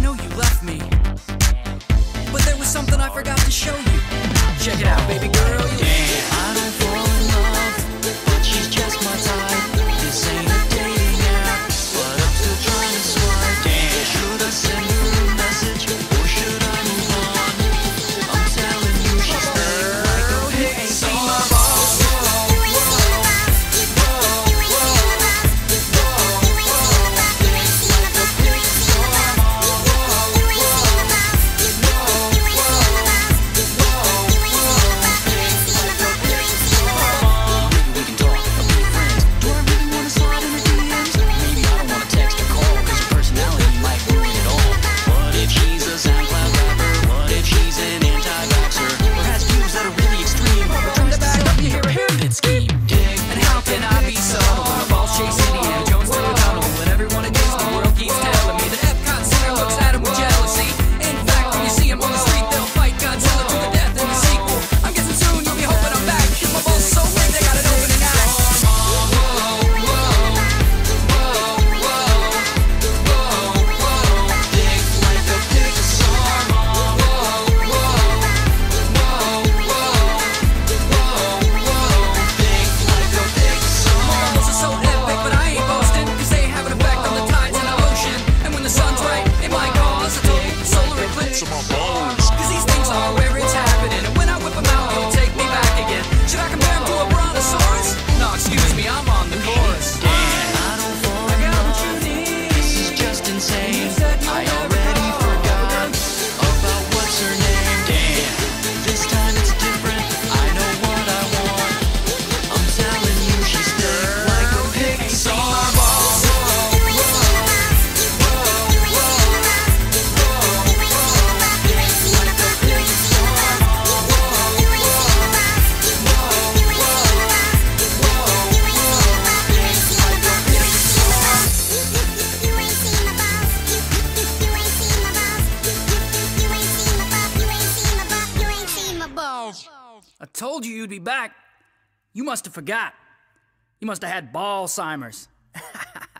know you left me, but there was something I forgot to show you. Check it out, baby girl. I don't fall in love, but she's just my type. This ain't a dating app, but I'm still trying to swipe. Should I send her a message, or should I move on? I'm telling you, she's thick like a Pixar Balls. Cause these things are where it's happening, and when I whip them out, you'll take me back again. Should I compare them to a brontosaurus? No, excuse me, I'm on the chorus. I don't fall in love, this is just insane. I already forgot about what's her name. Damn, this time it's different, I know what I want. I'm telling you, she's thick like a Pixar Balls. I told you you'd be back. You must have forgot. You must have had Ballsimers.